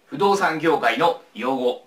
不動産業界の用語。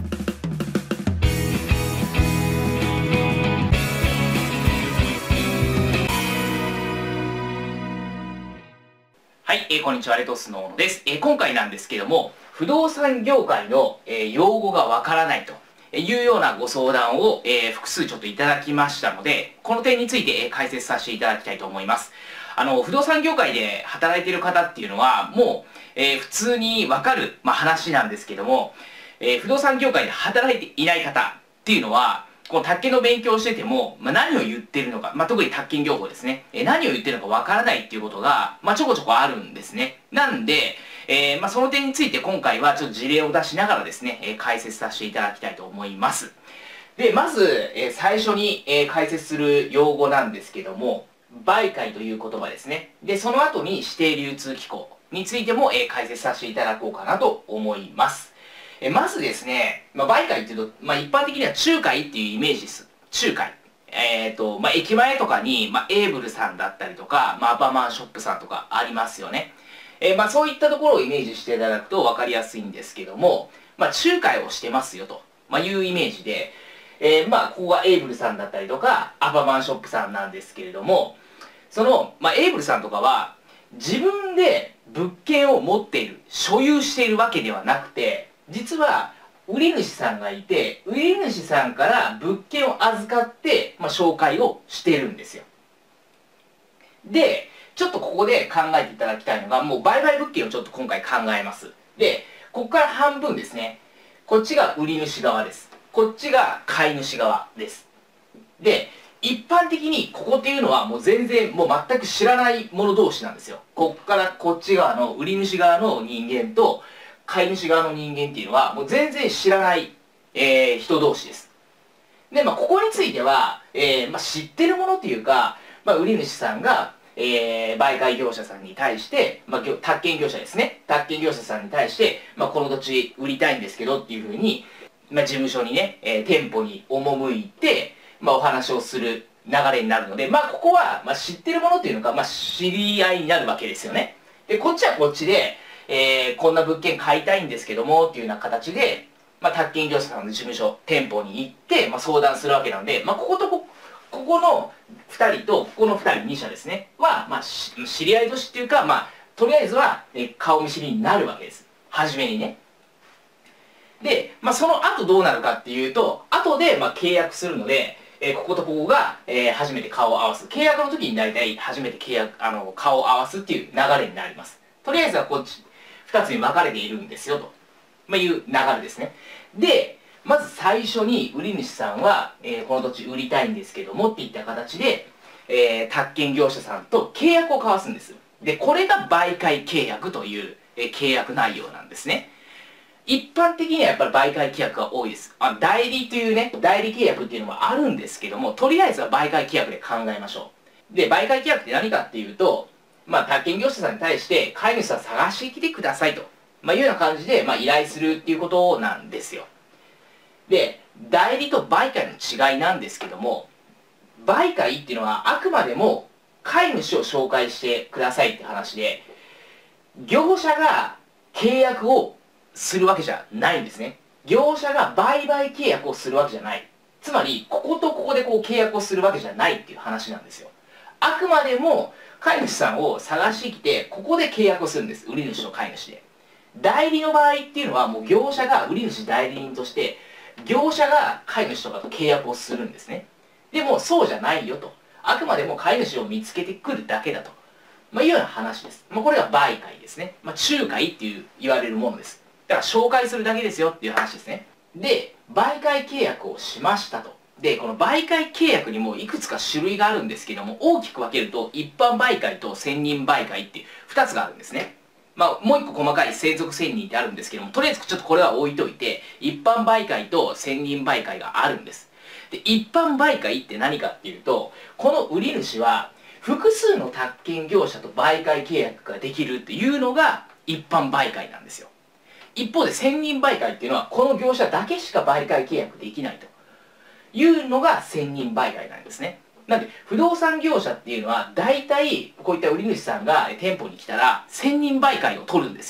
はい、こんにちは、レトスの小野です。今回なんですけども、不動産業界の、用語がわからないというようなご相談を、複数ちょっといただきましたので、この点について、解説させていただきたいと思います。不動産業界で働いている方っていうのは、もう、普通にわかる、話なんですけども、不動産業界で働いていない方っていうのは、この宅建の勉強をしてても、何を言ってるのか、特に宅建業法ですね、何を言ってるのかわからないっていうことが、ちょこちょこあるんですね。なんで、その点について今回はちょっと事例を出しながらですね、解説させていただきたいと思います。で、まず、最初に、解説する用語なんですけども、売買という言葉ですね。で、その後に指定流通機構についても、解説させていただこうかなと思います。まずですね、売買っていうと、一般的には仲介っていうイメージです。仲介。駅前とかに、エーブルさんだったりとか、アパマンショップさんとかありますよね。そういったところをイメージしていただくと分かりやすいんですけども、仲介をしてますよと、いうイメージで、ここがエーブルさんだったりとか、アパマンショップさんなんですけれども、その、エーブルさんとかは、自分で物件を持っている、所有しているわけではなくて、実は、売り主さんがいて、売り主さんから物件を預かって、紹介をしてるんですよ。で、ちょっとここで考えていただきたいのが、もう売買物件をちょっと今回考えます。で、ここから半分ですね。こっちが売り主側です。こっちが買い主側です。で、一般的にここっていうのはもう全然、もう全く知らない者同士なんですよ。こっからこっち側の売り主側の人間と、買い主側の人間っていうのは、もう全然知らない、人同士です。で、ここについては、知ってるものっていうか、売り主さんが、売買業者さんに対して、宅建業者ですね。宅建業者さんに対して、この土地売りたいんですけどっていうふうに、事務所にね、店舗に赴いて、お話をする流れになるので、ここは、知ってるものっていうのか、知り合いになるわけですよね。で、こっちはこっちで、こんな物件買いたいんですけども、っていうような形で、宅建業者さんの事務所、店舗に行って、相談するわけなので、こことここの2人と、ここの2人、2社ですね、は、知り合い同士っていうか、とりあえずは、顔見知りになるわけです。初めにね。で、その後どうなるかっていうと、後で、契約するので、こことここが、初めて顔を合わす。契約の時に大体初めて顔を合わすっていう流れになります。とりあえずはこっち、2つに分かれているんですよ、という流れですね。で、まず最初に売り主さんは、この土地売りたいんですけどもっていった形で、宅建業者さんと契約を交わすんです。で、これが売買契約という、契約内容なんですね。一般的にはやっぱり売買契約が多いです。代理というね、代理契約っていうのもあるんですけども、とりあえずは売買契約で考えましょう。で、売買契約って何かっていうと、宅建業者さんに対して、買い主さん探してきてくださいと、いうような感じで、依頼するっていうことなんですよ。で、代理と売買の違いなんですけども、売買っていうのはあくまでも買い主を紹介してくださいって話で、業者が契約をするわけじゃないんですね。業者が売買契約をするわけじゃない。つまり、こことここで契約をするわけじゃないっていう話なんですよ。あくまでも、買い主さんを探してきて、ここで契約をするんです。売り主と買い主で。代理の場合っていうのは、もう業者が売り主代理人として、業者が買い主とかと契約をするんですね。でも、そうじゃないよと。あくまでも買い主を見つけてくるだけだと。いうような話です。これが売買ですね。仲介って言われるものです。だから紹介するだけですよっていう話ですね。で、売買契約をしましたと。で、この売買契約にもいくつか種類があるんですけども、大きく分けると、一般売買と専任売買っていう2つがあるんですね。もう一個細かい専属専任ってあるんですけども、とりあえずちょっとこれは置いといて、一般売買と専任売買があるんです。で、一般売買って何かっていうと、この売り主は、複数の宅建業者と売買契約ができるっていうのが一般売買なんですよ。一方で専任売買っていうのはこの業者だけしか売買契約できないというのが専任売買なんですね。なんで不動産業者っていうのは大体こういった売り主さんが店舗に来たら専任売買を取るんですよ。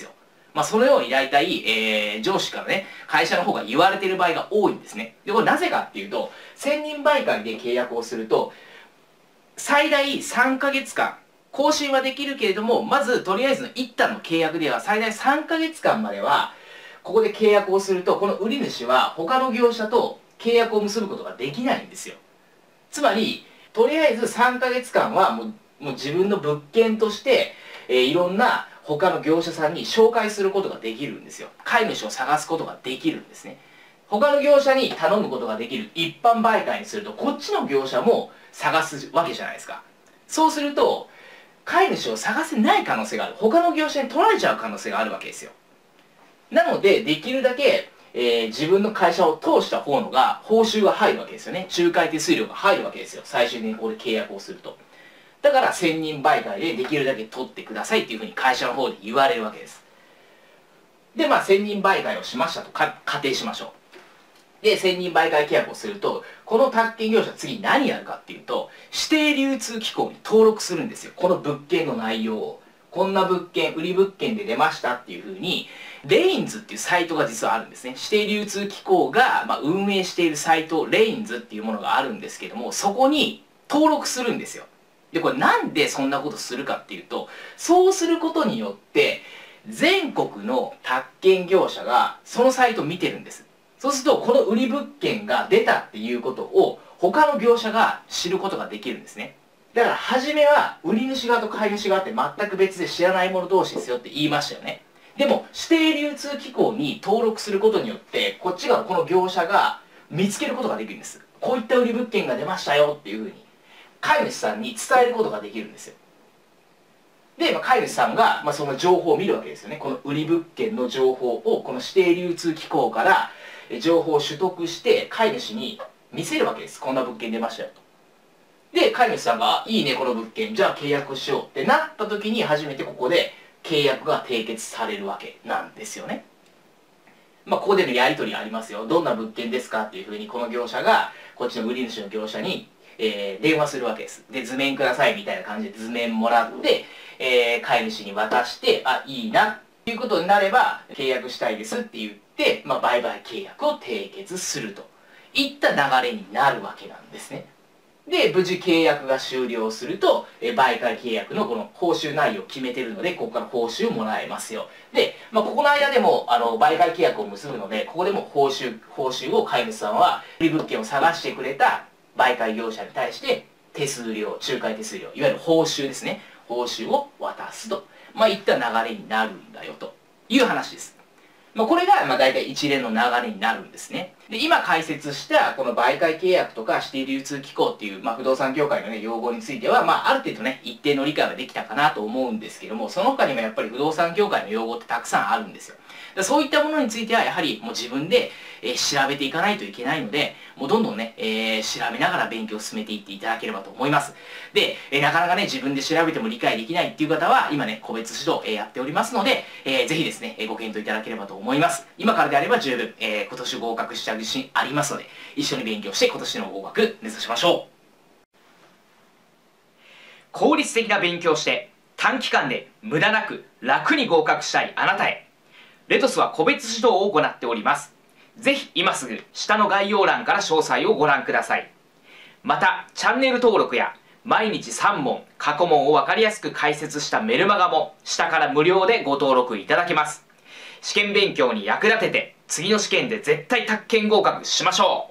そのように大体、上司からね、会社の方が言われている場合が多いんですね。で、これなぜかっていうと、専任媒介で契約をすると、最大3ヶ月間、更新はできるけれども、まずとりあえずの一旦の契約では最大3ヶ月間までは、ここで契約をすると、この売り主は他の業者と契約を結ぶことができないんですよ。つまり、とりあえず3ヶ月間はもう自分の物件として、いろんな他の業者さんに紹介することができるんですよ。買い主を探すことができるんですね。他の業者に頼むことができる一般媒介にすると、こっちの業者も探すわけじゃないですか。そうすると、買い主を探せない可能性がある。他の業者に取られちゃう可能性があるわけですよ。なので、できるだけ、自分の会社を通した方のが報酬が入るわけですよね。仲介手数料が入るわけですよ。最終的にここで契約をすると。だから、専任媒介でできるだけ取ってくださいっていうふうに会社の方で言われるわけです。で、専任媒介をしましたと仮定しましょう。で、専任媒介契約をすると、この宅建業者次何やるかっていうと、指定流通機構に登録するんですよ。この物件の内容を。こんな物件、売り物件で出ましたっていうふうに、レインズっていうサイトが実はあるんですね。指定流通機構が、運営しているサイト、レインズっていうものがあるんですけども、そこに登録するんですよ。で、これなんでそんなことするかっていうと、そうすることによって、全国の宅建業者がそのサイトを見てるんです。そうすると、この売り物件が出たっていうことを、他の業者が知ることができるんですね。だから、初めは、売り主側と買い主側って全く別で知らない者同士ですよって言いましたよね。でも、指定流通機構に登録することによって、こっち側この業者が見つけることができるんです。こういった売り物件が出ましたよっていうふうに、買い主さんに伝えることができるんですよ。で、買い主さんが、その情報を見るわけですよね。この売り物件の情報を、この指定流通機構から情報を取得して、買い主に見せるわけです。こんな物件出ましたよと。で、買い主さんが、いいね、この物件、じゃあ契約しようってなった時に初めてここで契約が締結されるわけなんですよね。ここでのやり取りありますよ。どんな物件ですかっていうふうに、この業者が、こっちの売り主の業者に、電話するわけです。で、図面くださいみたいな感じで図面もらって、買い主に渡して、いいなっていうことになれば、契約したいですって言って、売買契約を締結するといった流れになるわけなんですね。で、無事契約が終了すると、媒介契約のこの報酬内容を決めてるので、ここから報酬をもらえますよ。で、ここの間でも、媒介契約を結ぶので、ここでも報酬を買い主さんは、売り物件を探してくれた媒介業者に対して、手数料、仲介手数料、いわゆる報酬ですね。報酬を渡すと。いった流れになるんだよ、という話です。これが、大体一連の流れになるんですね。で、今解説した、この媒介契約とか指定流通機構っていう、不動産業界のね、用語については、ある程度ね、一定の理解ができたかなと思うんですけども、その他にもやっぱり不動産業界の用語ってたくさんあるんですよ。そういったものについては、やはりもう自分で、調べていかないといけないので、もうどんどんね、調べながら勉強を進めていっていただければと思います。で、なかなかね、自分で調べても理解できないっていう方は、今ね、個別指導、やっておりますので、ぜひですね、ご検討いただければと思います。今からであれば十分、今年合格しちゃう自信ありますので、一緒に勉強して今年の合格目指しましょう。効率的な勉強をして短期間で無駄なく楽に合格したいあなたへ、レトスは個別指導を行っております。ぜひ今すぐ下の概要欄から詳細をご覧ください。またチャンネル登録や毎日3問過去問を分かりやすく解説したメルマガも下から無料でご登録いただけます。試験勉強に役立てて次の試験で絶対宅建合格しましょう。